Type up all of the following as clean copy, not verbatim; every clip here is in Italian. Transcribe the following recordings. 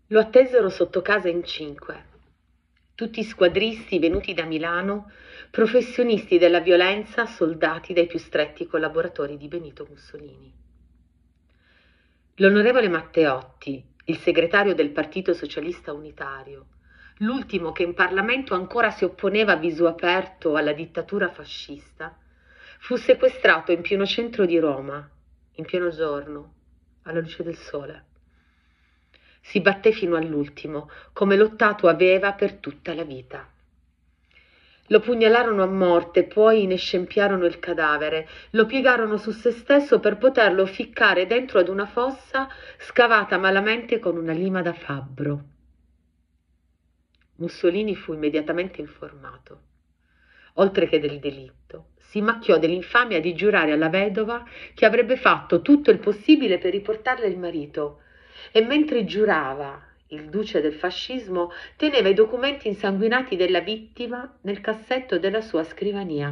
Lo attesero sotto casa in 5, tutti squadristi venuti da Milano, professionisti della violenza, soldati dai più stretti collaboratori di Benito Mussolini. L'onorevole Matteotti, il segretario del Partito Socialista Unitario, l'ultimo che in Parlamento ancora si opponeva a viso aperto alla dittatura fascista, fu sequestrato in pieno centro di Roma, in pieno giorno, alla luce del sole. Si batté fino all'ultimo, come lottato aveva per tutta la vita. Lo pugnalarono a morte, poi ne scempiarono il cadavere, lo piegarono su se stesso per poterlo ficcare dentro ad una fossa scavata malamente con una lima da fabbro. Mussolini fu immediatamente informato. Oltre che del delitto, si macchiò dell'infamia di giurare alla vedova che avrebbe fatto tutto il possibile per riportarle il marito, e mentre giurava, il duce del fascismo teneva i documenti insanguinati della vittima nel cassetto della sua scrivania.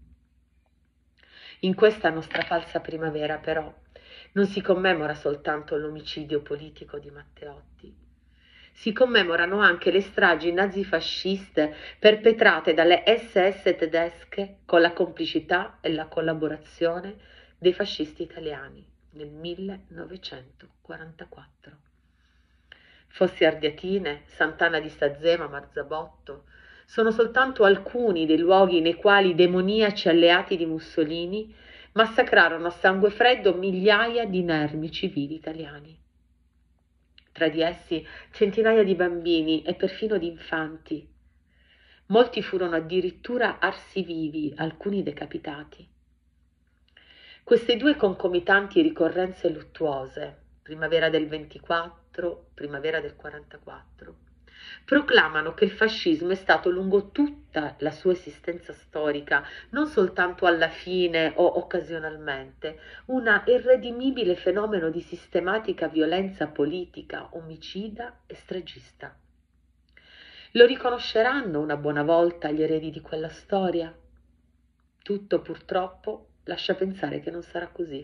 In questa nostra falsa primavera, però, non si commemora soltanto l'omicidio politico di Matteotti. Si commemorano anche le stragi nazifasciste perpetrate dalle SS tedesche con la complicità e la collaborazione dei fascisti italiani nel 1944. Fossi Ardeatine, Sant'Anna di Stazzema, Marzabotto sono soltanto alcuni dei luoghi nei quali i demoniaci alleati di Mussolini massacrarono a sangue freddo migliaia di inermi civili italiani. Tra di essi centinaia di bambini e perfino di infanti. Molti furono addirittura arsi vivi, alcuni decapitati. Queste due concomitanti ricorrenze luttuose, primavera del 24, primavera del 44, proclamano che il fascismo è stato lungo tutta la sua esistenza storica, non soltanto alla fine o occasionalmente, un irredimibile fenomeno di sistematica violenza politica, omicida e stragista. Lo riconosceranno una buona volta gli eredi di quella storia? Tutto purtroppo lascia pensare che non sarà così.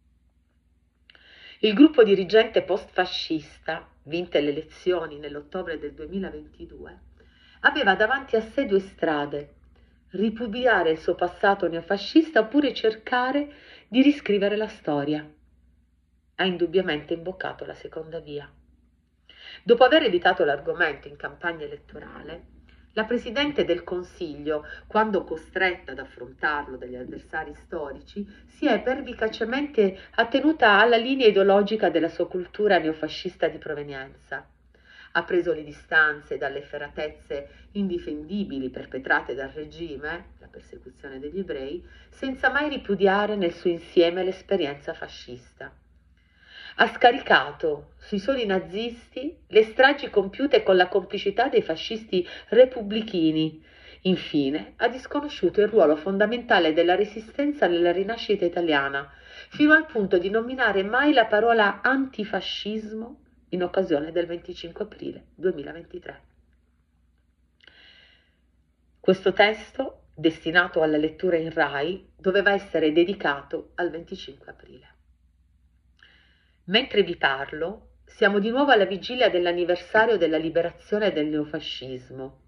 Il gruppo dirigente post-fascista, vinte le elezioni nell'ottobre del 2022, aveva davanti a sé due strade: ripudiare il suo passato neofascista oppure cercare di riscrivere la storia. Ha indubbiamente imboccato la seconda via. Dopo aver evitato l'argomento in campagna elettorale, la Presidente del Consiglio, quando costretta ad affrontarlo dagli avversari storici, si è pervicacemente attenuta alla linea ideologica della sua cultura neofascista di provenienza. Ha preso le distanze dalle efferatezze indifendibili perpetrate dal regime, la persecuzione degli ebrei, senza mai ripudiare nel suo insieme l'esperienza fascista. Ha scaricato sui soli nazisti le stragi compiute con la complicità dei fascisti repubblichini. Infine, ha disconosciuto il ruolo fondamentale della resistenza nella rinascita italiana, fino al punto di non nominare mai la parola antifascismo in occasione del 25 aprile 2023. Questo testo, destinato alla lettura in Rai, doveva essere dedicato al 25 aprile. Mentre vi parlo, siamo di nuovo alla vigilia dell'anniversario della liberazione del neofascismo.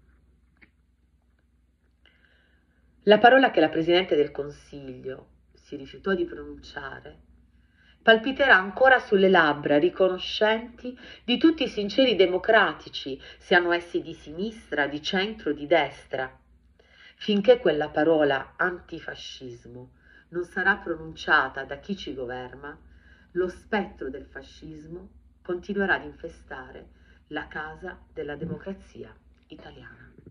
La parola che la Presidente del Consiglio si rifiutò di pronunciare palpiterà ancora sulle labbra riconoscenti di tutti i sinceri democratici, siano essi di sinistra, di centro, di destra, finché quella parola antifascismo non sarà pronunciata da chi ci governa. Lo spettro del fascismo continuerà ad infestare la casa della democrazia italiana.